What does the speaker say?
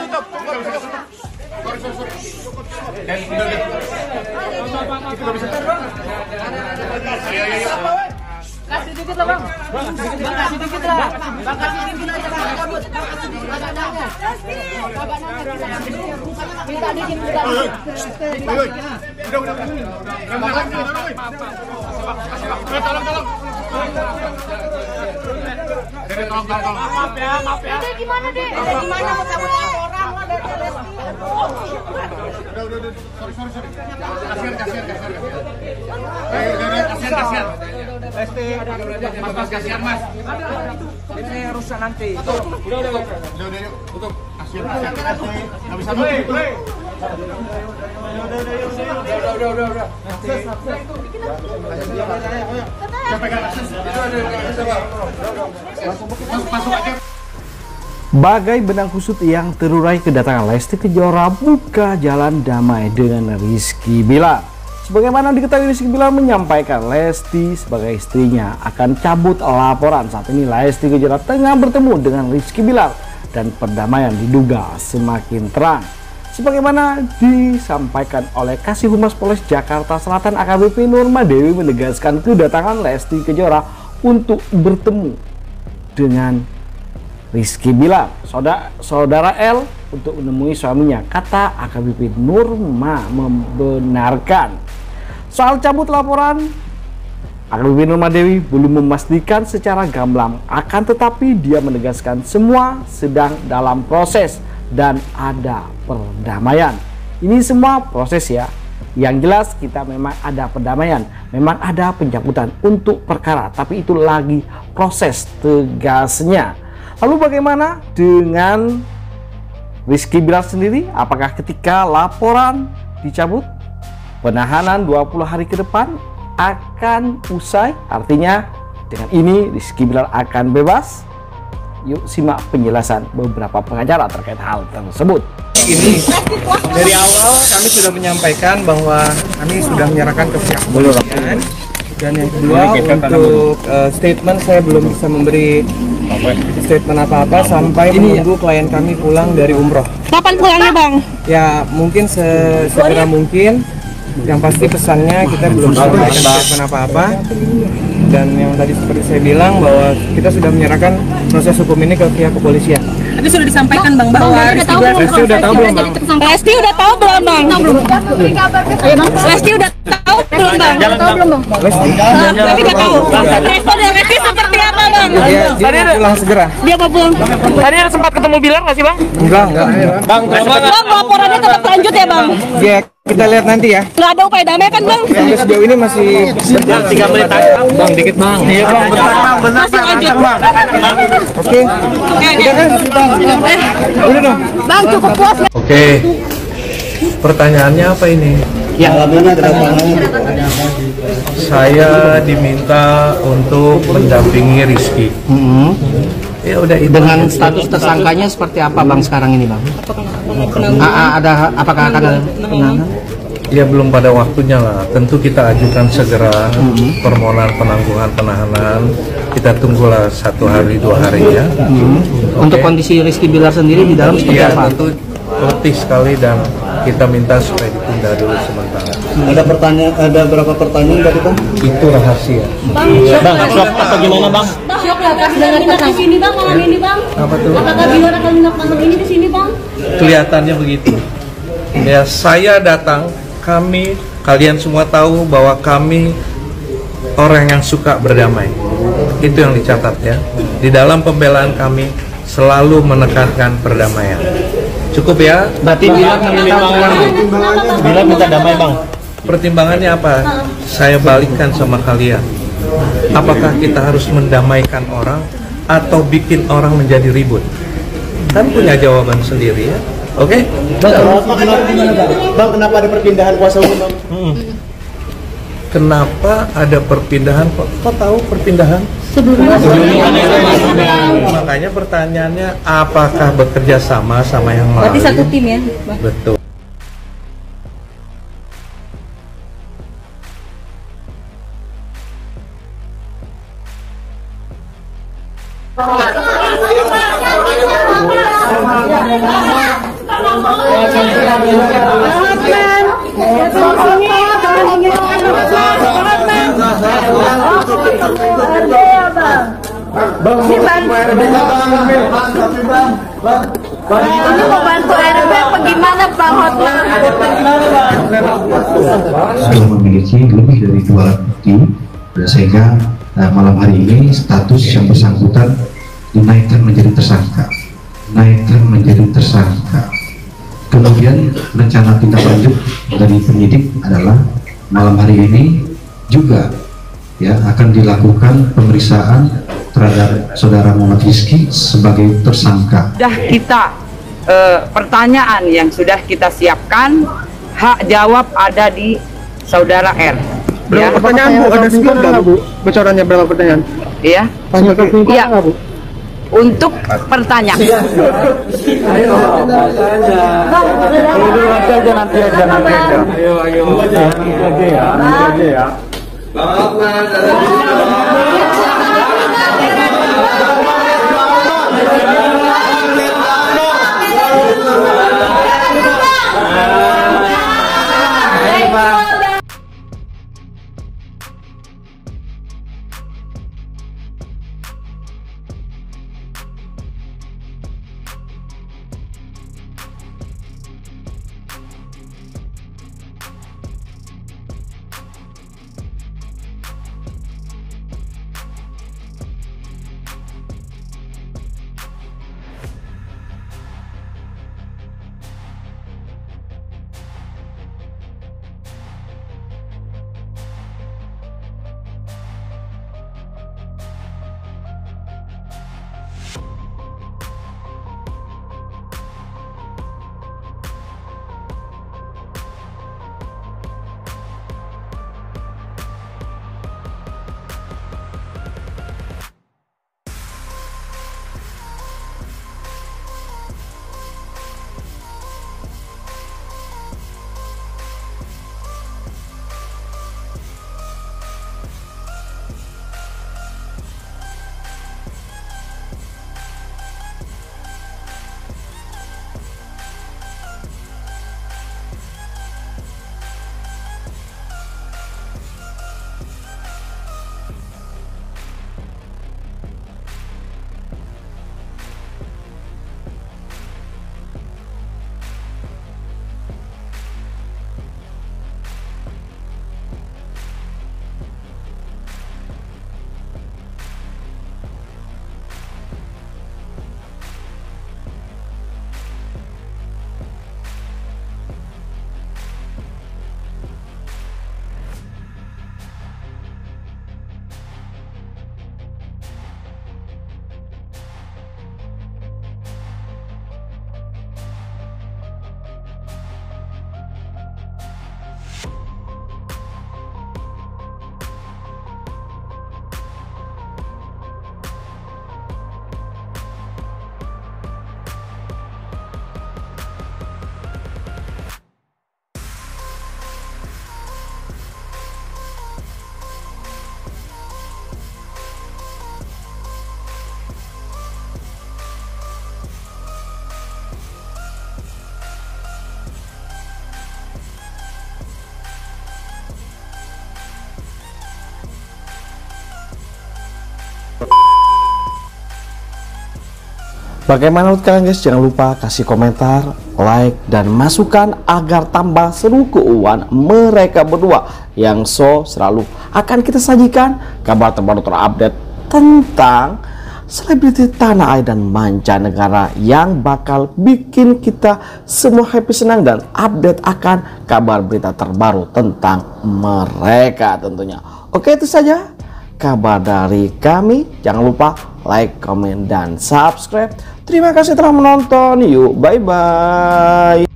Kasih dikit lah bang. Kasih dikit lah. Bang kasih dikit aja bang. Kabut. Kasih dikit agak nanya. Agak nanya kita. Minta dikit. Udah. Tolong. Tolong. Maaf ya. Dek gimana dek? Gimana mau cabut laporan lah dari Lesti? Udah. Sorry. Kasihan. Lesti. Mas kasihan mas. Ini rusak nanti. Udah. Tutup. Kasihan. Nggak bisa nutup. Udah. Masuk aja. Bagai benang kusut yang terurai, kedatangan Lesti Kejora buka jalan damai dengan Rizky Bilar. Sebagaimana diketahui, Rizky Bilar menyampaikan Lesti sebagai istrinya akan cabut laporan. Saat ini Lesti Kejora tengah bertemu dengan Rizky Bilar dan perdamaian diduga semakin terang. Sebagaimana disampaikan oleh Kasih Humas Polres Jakarta Selatan AKBP Nurma Dewi menegaskan kedatangan Lesti Kejora untuk bertemu dengan Rizky Bilar, saudara L, untuk menemui suaminya. Kata AKBP Nurma membenarkan. Soal cabut laporan, AKBP Nurma Dewi belum memastikan secara gamblang, akan tetapi dia menegaskan semua sedang dalam proses dan ada perdamaian. Ini semua proses ya. Yang jelas kita memang ada perdamaian, memang ada pencabutan untuk perkara, tapi itu lagi proses, tegasnya. Lalu bagaimana dengan Rizky Bilar sendiri? Apakah ketika laporan dicabut, penahanan 20 hari ke depan akan usai? Artinya dengan ini Rizky Bilar akan bebas? Yuk simak penjelasan beberapa pengacara terkait hal tersebut. Ini dari awal kami sudah menyampaikan bahwa kami sudah menyerahkan ke pihak kepolisian. Dan yang kedua, untuk statement saya belum bisa memberi statement apa-apa sampai menunggu klien kami pulang dari umroh. Kapan pulangnya bang? Ya mungkin segera mungkin. Yang pasti pesannya kita belum sampaikan statement apa-apa. Dan yang tadi seperti saya bilang bahwa kita sudah menyerahkan proses hukum ini ke pihak kepolisian. Tadi sudah disampaikan bang bahwa Lesti udah tahu belum bang? Lesti udah tahu belum bang? Lesti udah tahu belum bang? Lesti udah tahu. Respon dari Lesti seperti apa bang? Dia pulang segera. Dia mau pulang. Tadi ada sempat ketemu Bilar nggak sih bang? Enggak. Bang, Laporannya tetap lanjut ya bang? Ya kita lihat nanti ya. Nggak ada upaya damai kan bang? Sampai sejauh ini masih 3 menit aja. Bang, dikit bang. Iya bang, benar Masih lanjut. Oke. Udah kan? Udah dong. Bang cukup puas. Oke. Pertanyaannya apa ini? Ya, Saya diminta untuk mendampingi Rizky. Ya udah itu. dengan status tersangkanya seperti apa bang sekarang ini bang? Apakah akan ada penahanan? Ya belum pada waktunya lah. Tentu kita ajukan segera permohonan penangguhan penahanan. Kita tunggulah 1 hari 2 hari ya. Untuk kondisi Rizky Bilar sendiri di dalam seperti Ya apa? tentu letih sekali dan kita minta supaya ditunda dulu sementara. Ada berapa pertanyaan tadi bang? Itu rahasia. Bang, shock atau gimana bang? Syok lah pas dengan di sini bang, malam ini bang. Apa tuh? Apakah Bilar akan menginap malam ini di sini bang? Kelihatannya begitu. Ya saya datang, kalian semua tahu bahwa kami orang yang suka berdamai. Itu yang dicatat ya. Di dalam pembelaan kami selalu menekankan perdamaian. Cukup ya? Berarti Bilar Minta damai bang. Pertimbangannya apa? Saya balikkan sama kalian. Apakah kita harus mendamaikan orang atau bikin orang menjadi ribut? Kan punya jawaban sendiri ya. Oke? Bang, kenapa ada perpindahan kuasa hukum bang? Kenapa ada perpindahan? Kok tahu perpindahan? Makanya pertanyaannya apakah bekerja sama yang lain? Berarti satu tim ya bang? Betul. Ini mau bantu RB apa gimana Bang Hotman? Sudah memiliki lebih dari 2 alat bukti, sehingga malam hari ini status yang bersangkutan dinaikkan menjadi tersangka. Kemudian rencana tindak lanjut dari penyidik adalah malam hari ini juga ya akan dilakukan pemeriksaan terhadap saudara Muhammad Rizky sebagai tersangka. Sudah kita pertanyaan yang sudah kita siapkan, hak jawab ada di saudara R. Berapa pertanyaan Bu? Ada 10 nggak Bu? Bocorannya berapa pertanyaan? Iya. Iya. Untuk pertanyaan. Bagaimana menurut kalian guys? Jangan lupa kasih komentar, like, dan masukan agar tambah seru keuangan mereka berdua yang selalu akan kita sajikan kabar terbaru terupdate tentang selebriti tanah air dan mancanegara yang bakal bikin kita semua happy, senang, dan update akan kabar berita terbaru tentang mereka tentunya. Oke, itu saja kabar dari kami. Jangan lupa like, komen, dan subscribe. Terima kasih telah menonton. Yuk, bye-bye.